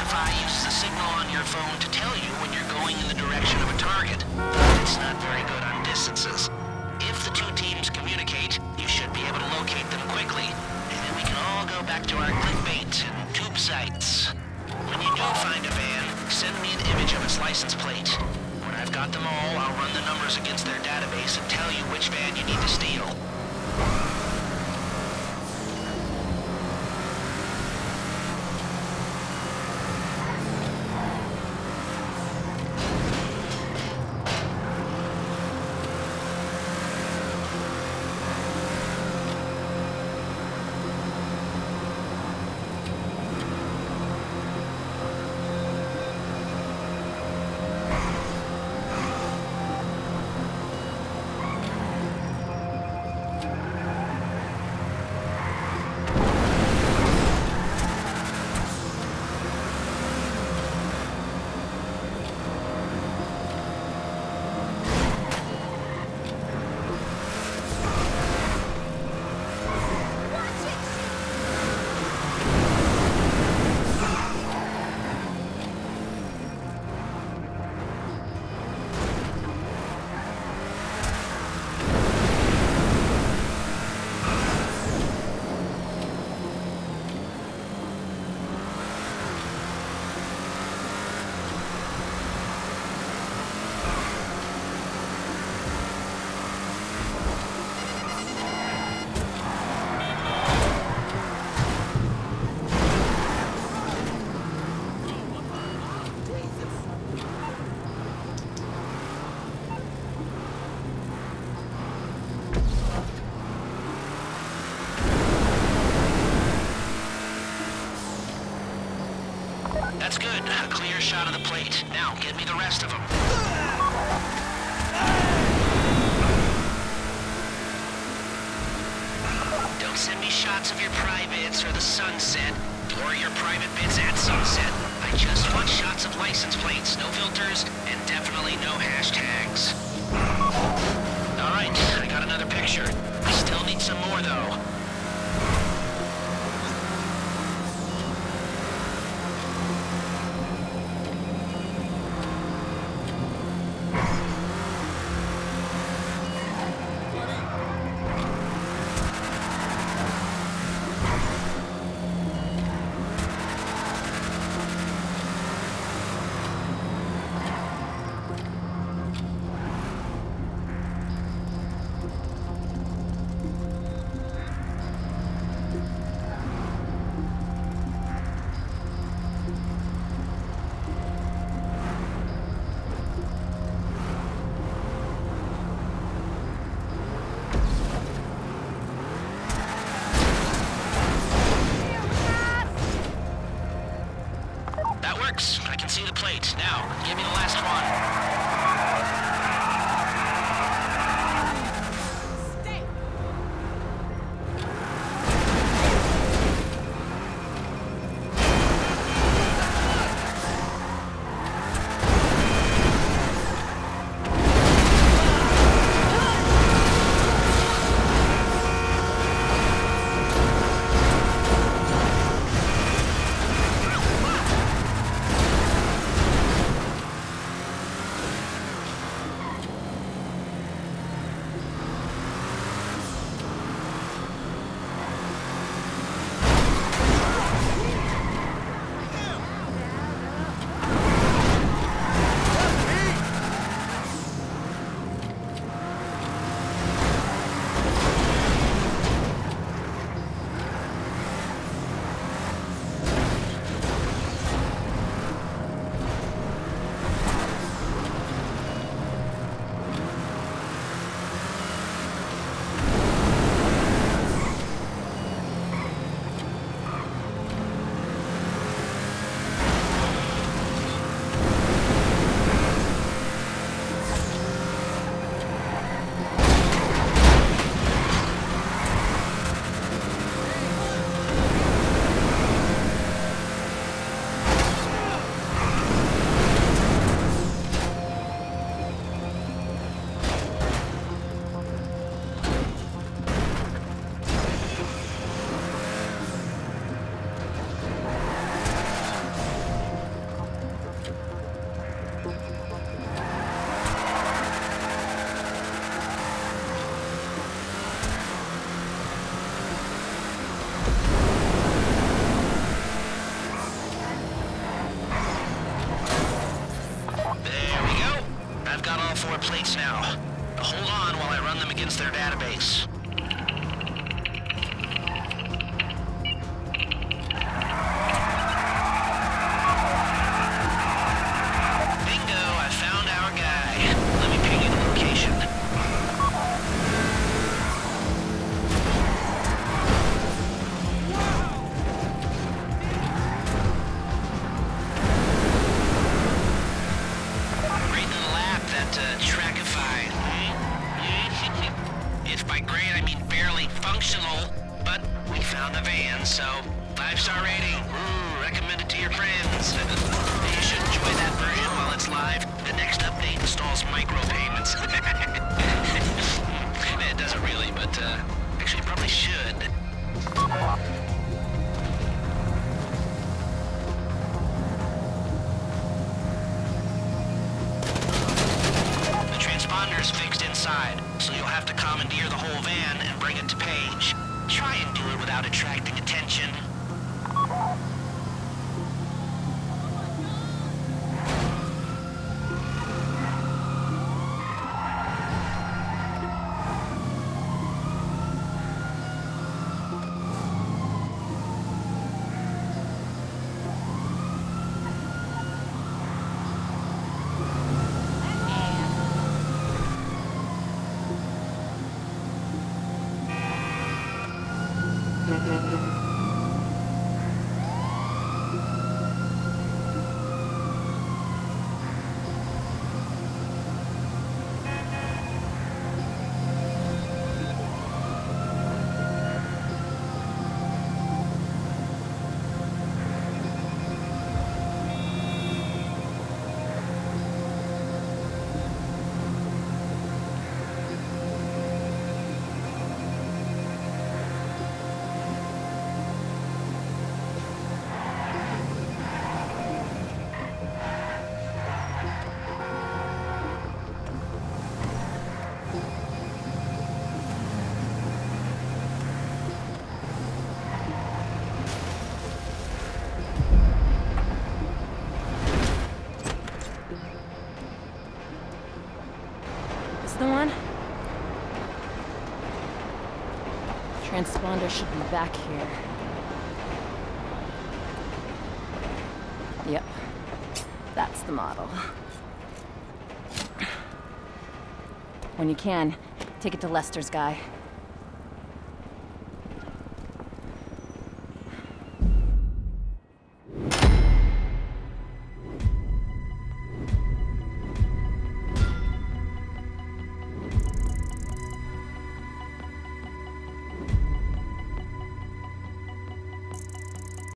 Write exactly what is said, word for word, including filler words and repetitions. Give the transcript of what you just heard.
Wi-Fi uses a signal on your phone to tell you when you're going in the direction of a target. It's not very good on distances. If the two teams communicate, you should be able to locate them quickly, and then we can all go back to our clickbait and tube sites. When you do find a van, send me an image of its license plate. When I've got them all, I'll run the numbers against their database and tell you which van you need to steal. That's good. A clear shot of the plate. Now, get me the rest of them. Don't send me shots of your privates or the sunset, or your private bits at sunset. I just want shots of license plates, no filters, and definitely no hashtags. All right, I got another picture. I still need some more, though. I can see the plate. Now, give me the last one. against their database. Bingo, I found our guy. Let me ping you the location. Great little app, that uh, Trackify. If by great I mean barely functional, but we found the van, so five-star rating. Ooh, recommend it to your friends. You should enjoy that version while it's live. The next update installs micropayments. It doesn't really, but uh, actually probably should. The transponder's fixed inside, so you'll have to commandeer the whole van and bring it to Paige. Try and do it without attracting attention. The one? Transponder should be back here. Yep. That's the model. When you can, take it to Lester's guy.